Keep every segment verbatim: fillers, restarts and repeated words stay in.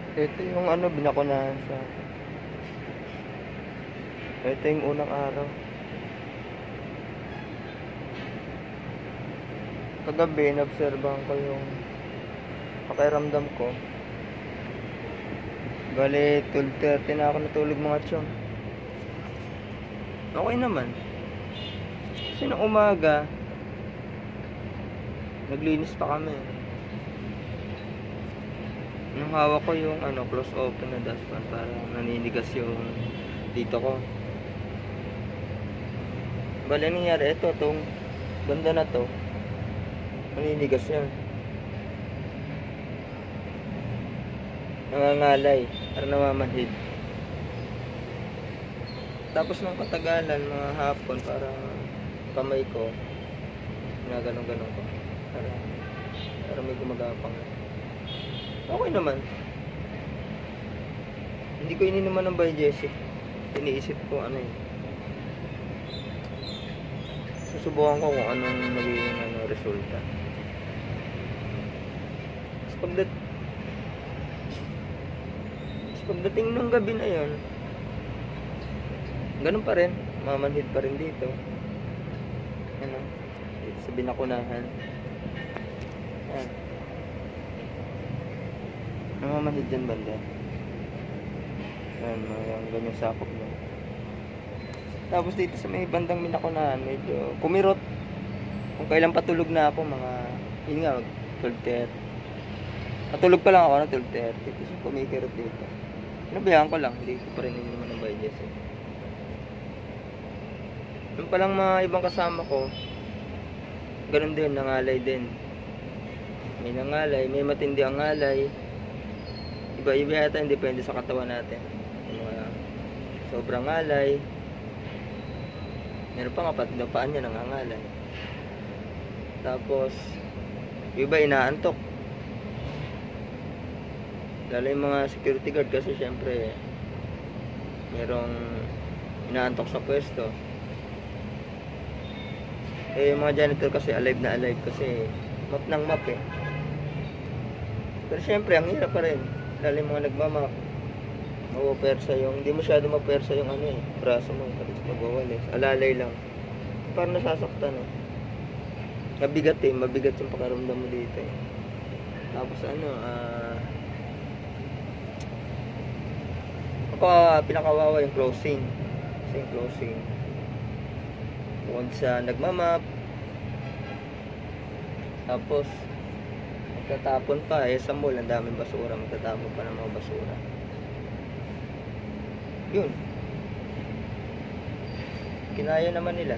Ito yung ano, binakunahan sa akin. Ito yung unang araw. Kagabi, inobserbahan ko yung pakiramdam ko. Bale, twelve thirty na ako natulog mga chong. Okay naman. Kasi nung umaga, naglinis pa kami. Nung hawak ko yung ano, close open na dashpan, parang naninigas yung dito ko. Bale, nangyari ito, tong banda na to, naninigas yan. Nangangalay, parang namamanhid. Tapos nung katagalan, mga hapon, parang kamay ko, ginaganon-ganon ko. Parang, parang may gumagapang. Okay naman. Hindi ko ininuman ng Biogesic. Iniisip ko ano eh. Susubukan ko kung anong magiging ano, resulta. Tapos pagdat Tapos pagdating nung gabi na yun, ganun pa rin. Mamanhid pa rin dito. Ano? Dito sa binakunahan. Ayan. Namamanhid dyan banda. Ayan, mga ganyan sakop mo. Tapos dito sa may bandang binakunahan, medyo kumirot. Kung kailan patulog na ako, mga, yun nga, twelve thirty. Patulog pa lang ako na twelve thirty. Tapos kumikirot dito. Nabayaan ko lang, hindi ko pa rin naman ng Biogesic. Yung palang mga ibang kasama ko, ganun din, nangalay din. May nangalay, may matindi ang ngalay. Iba-iba yata, depende sa katawan natin. Yung mga sobrang ngalay. Meron pa nga pati na paan niya nangangalay. Tapos, yung iba inaantok. Lalo yung mga security guard kasi syempre, merong inaantok sa pwesto. Eh, yung mga janitor kasi alive na alive kasi map ng map eh. Pero syempre, ang hirap pa rin. Lalo yung mga nagmamap, mawapersa yung, hindi masyado mapersa yung ano eh, braso mo, magwawalis, alalay lang. Parang nasasaktan eh. Mabigat eh, mabigat yung pakaramdam mo dito eh. Tapos ano, ah, ako uh, pinakawawa yung closing. Kasi yung closing, bukod sa nagmamap, tapos magtatapon pa eh sa mall, ang daming basura, magtatapon pa ng mga basura. Yun, kinaya naman nila.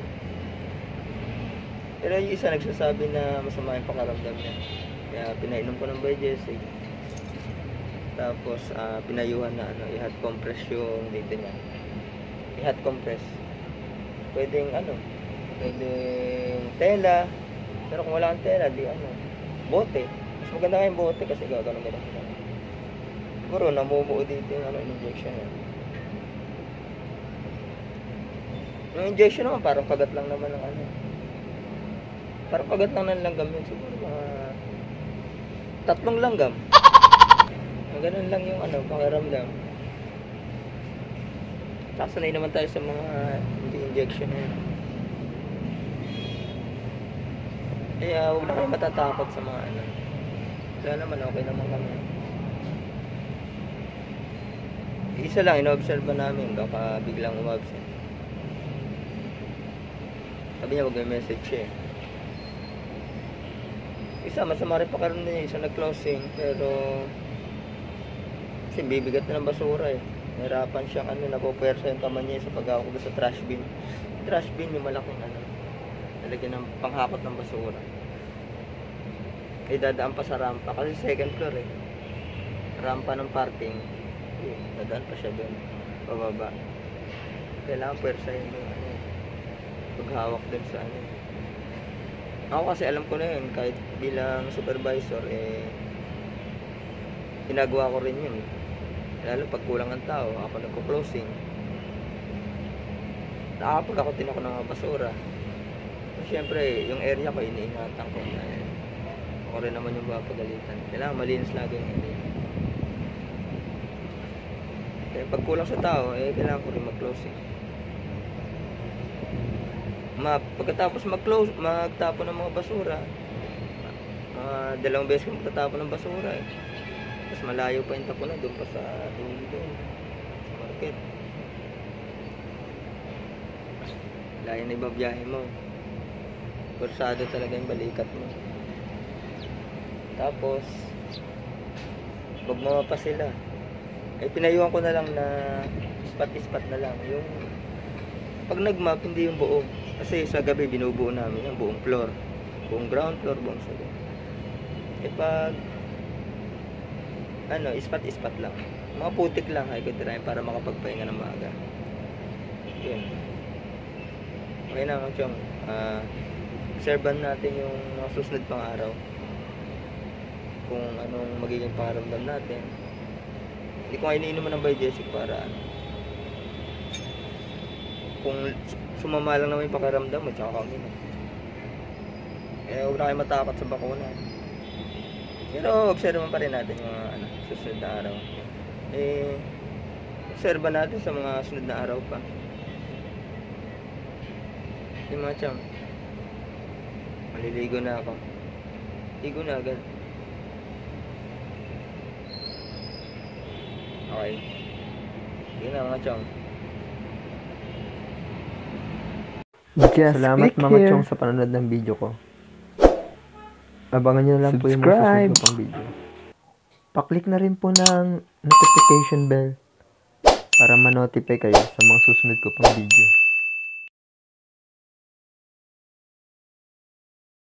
Pero yung isa nagsasabi na masama yung pakaramdam niya, kaya pinainom ko ng Biogesic. Tapos uh, pinayuhan na ano, i-hot compress yung dito niya, i-hot compress. Pwedeng ano, pwedeng tela, pero kung wala kang tela, di ano, bote. Mas maganda nga yung bote kasi gagawin nila. Siguro namumuo dito yung ano, injection eh. Yung injection naman parang pagat lang naman ng ano, parang pagat lang ng langgam yun. Siguro mga tatlong langgam. Ganun lang yung ano, pakiramdam. Sasanay naman tayo sa mga injection na yun. Kaya huwag na kayo matatakot sa mga ano. Wala naman, okay naman kami. Isa lang, ino-observe namin, baka biglang umabsent. Sabi niya, wag may message eh. Isa, masama rin pakaramdam niya, isa nag-closing, pero kasi bibigat na ng basura eh. Nahirapan siyang ano, napupersa yung kamay niya sa paghawak ko sa trash bin. Yung trash bin, yung malaking ano, nalagyan ng panghakot ng basura. Eh, dadaan pa sa rampa. Kasi second floor eh. Rampa ng parking. Eh, dadaan pa siya doon. Pababa. Kailangan puwersa yun yung ano, paghawak dun sa ano. Ako kasi alam ko na yun, kahit bilang supervisor eh, ginagawa ko rin yun eh. Lalo pag kulang ang tao, ako nagko-closing. Nakakapag ako tinako ng mga basura. So, syempre, yung area ko, iniingatan ko na eh. Ako rin naman yung papagalitan. Kailangan malinis lagi yung area. Eh, pag kulang sa tao, eh, kailangan ko rin mag-close eh. Ma, pagkatapos mag-close, magtapon ng mga basura, mga dalawang beses ko magtatapon ng basura eh. Mas malayo pa yung tapunan, doon pa sa dulo doon, sa market. Layo na ibabiyahe mo. Kursado talaga yung balikat mo. Tapos, magmama pa sila. Eh, pinayuhan ko na lang na spot-spot na lang. Yung, pag nag-map, hindi yung buo. Kasi sa gabi, binubuo namin yung buong floor. Buong ground floor, buong sabi. Eh, pag, ano, spot-spot lang. Mga putik lang, ay ko tirahin para makapagpahinga ng maaga. Yun. Okay na, mga chong. Ah, observan natin yung mga susunod pang araw. Kung anong magiging pakaramdam natin. Hindi ko nga iniinuman ng Biogesic para ano. Kung sumama lang naman yung pakaramdam mo, tsaka kami na. Eh, huwag na kayo matakot sa bakuna. Pero, observan pa rin natin yung mga ano, susunod na araw. Eh, observan natin sa mga sunod na araw pa. Yung mga cham, maliligo na ako. Ligo na agad. Okay. Yun na mga chong. Just Salamat click mga here. chong sa panonood ng video ko. Abangan nyo na lang po yung mga Subscribe. susunod ko pang video. Paklik na rin po ng notification bell para ma-notify kayo sa mga susunod ko pang video.